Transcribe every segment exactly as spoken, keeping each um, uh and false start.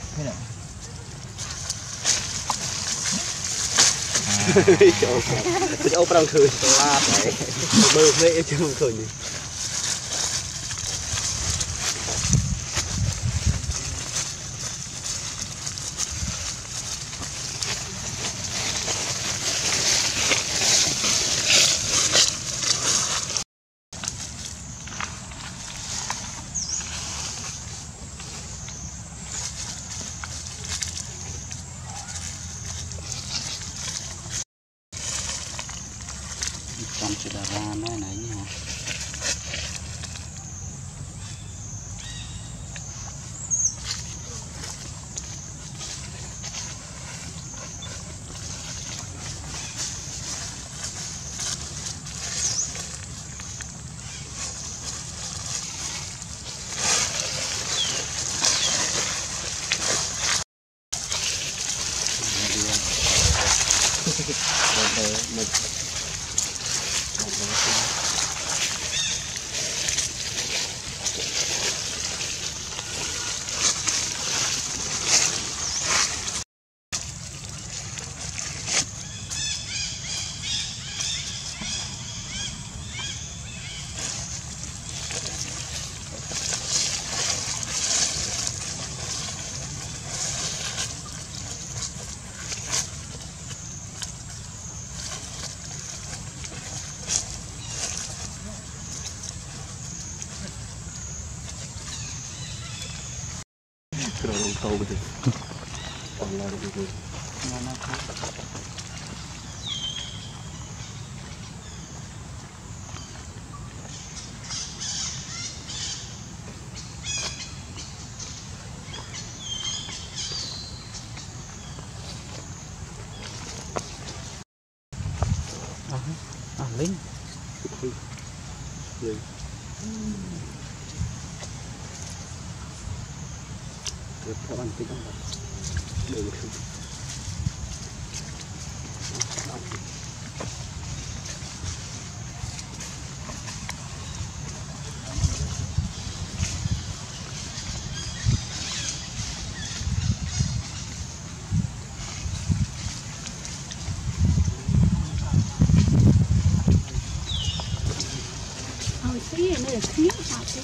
thế nào cái ốp đang khơi la phải bơ lệ chứ không khơi gì trong sẽ là ra nói này nha. Kalau tahu betul. Allah betul. Mana tu? Ah, ah, lain. Lain. Theo anh tính không? Được không? Hồi xí này là khiếp sao chứ?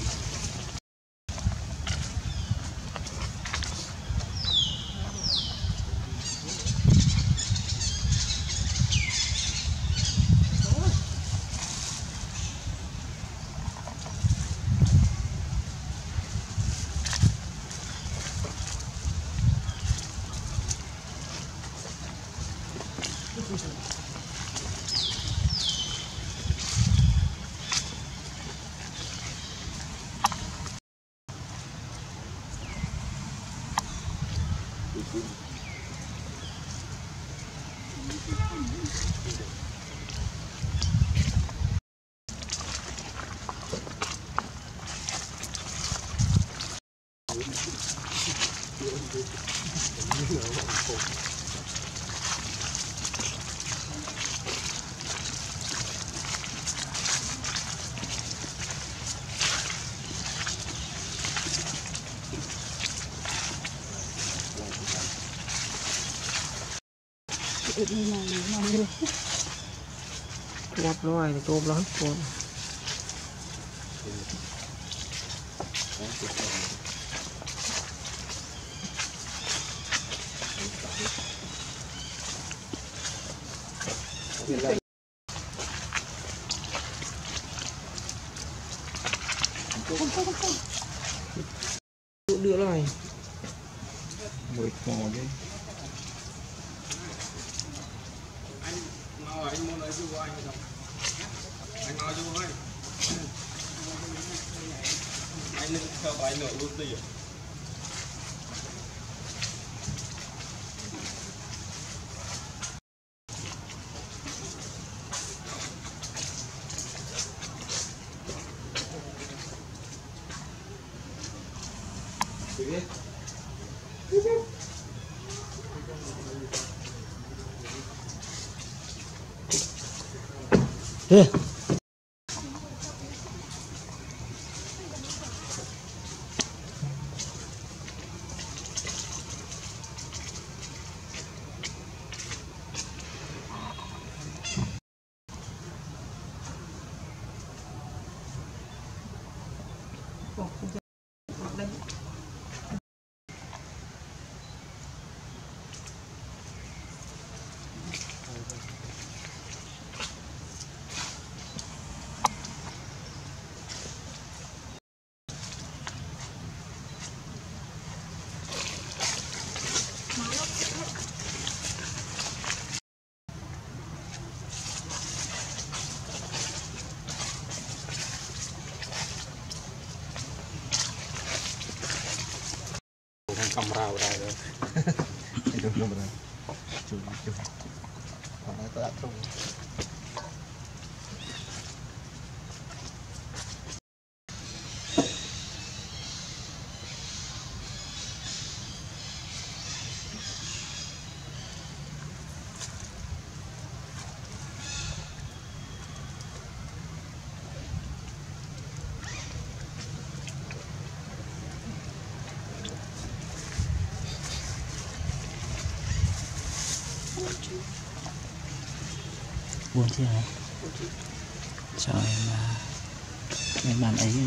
Quạt loài thì tôm lắm con. Đưa lại mười mò đi. Anh muốn nói chú của anh không? Anh nói chú ơi. Anh nên theo bài nợ luôn đi. Here. cầm rau ra rồi Được rồi. Chụp chụp. Còn nó đã không. buồn chứ hả? Trời mà cái màn ấy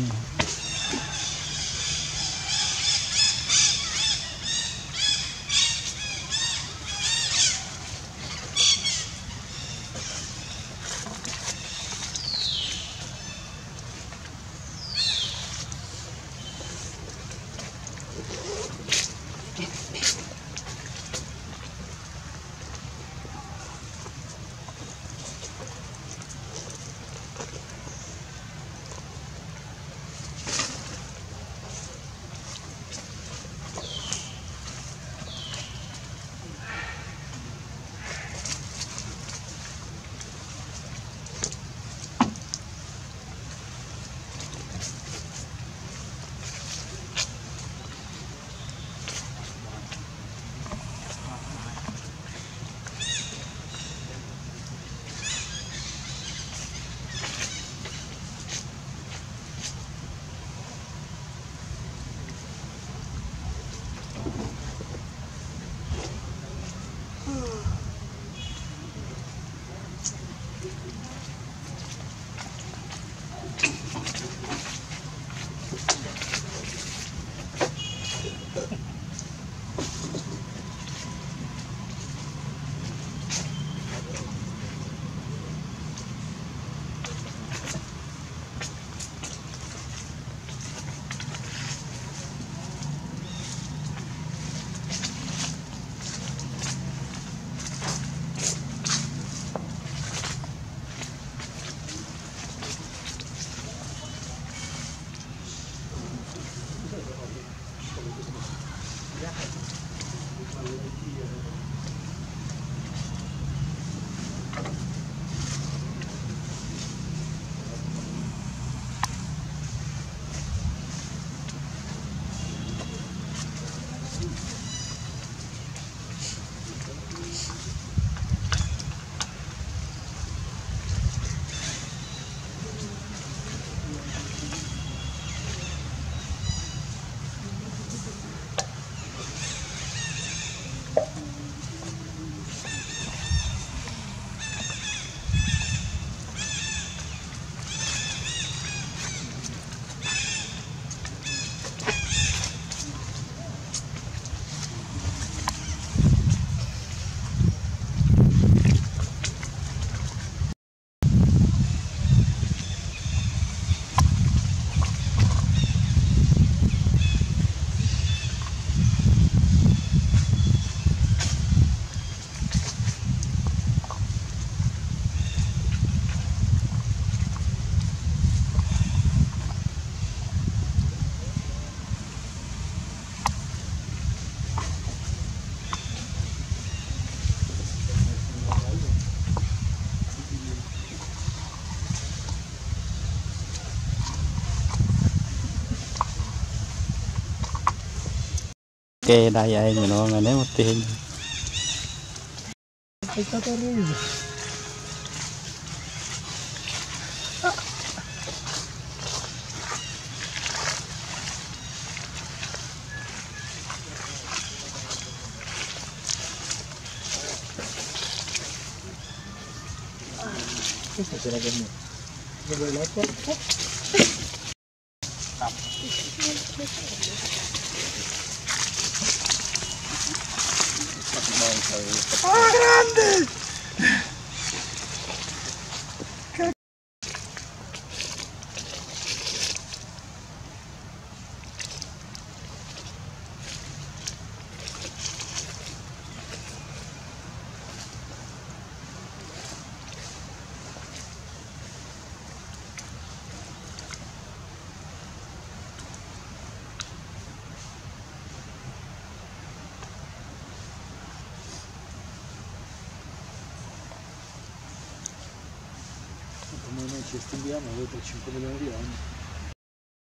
kê đây ai mà nó mà nếu một tiền ¡Ah, grande! ci stiamo, avete cinque milioni di anni.